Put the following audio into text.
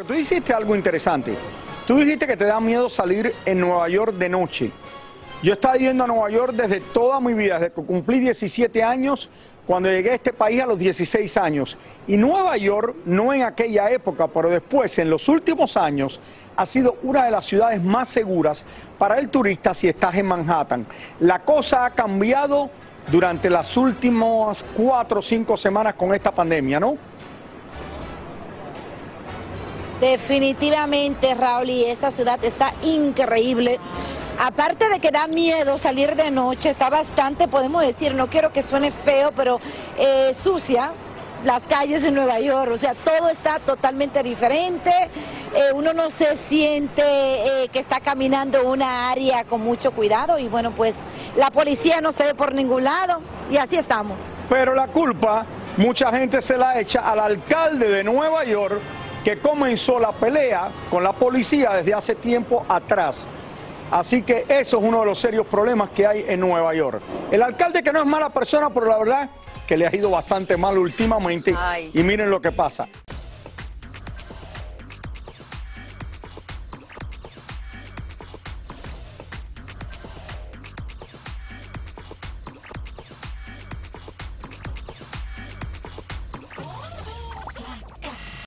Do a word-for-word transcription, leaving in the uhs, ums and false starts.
porque tú dijiste algo interesante. Tú dijiste que te da miedo salir en Nueva York de noche. Yo he estado yendo a Nueva York desde toda mi vida, desde que cumplí diecisiete años, cuando llegué a este país a los dieciséis años. Y Nueva York, no en aquella época, pero después, en los últimos años, ha sido una de las ciudades más seguras para el turista si estás en Manhattan. La cosa ha cambiado durante las últimas cuatro o cinco semanas con esta pandemia, ¿no? Definitivamente, Raúl, y esta ciudad está increíble. Aparte de que da miedo salir de noche, está bastante, podemos decir, no quiero que suene feo, pero eh, sucia las calles en Nueva York. O sea, todo está totalmente diferente. Eh, uno no se siente eh, que está caminando una área con mucho cuidado y bueno, pues la policía no se ve por ningún lado y así estamos. Pero la culpa, mucha gente se la echa al alcalde de Nueva York, que comenzó la pelea con la policía desde hace tiempo atrás. Así que eso es uno de los serios problemas que hay en Nueva York. El alcalde, que no es mala persona, pero la verdad que le ha ido bastante mal últimamente. Ay. Y miren lo que pasa.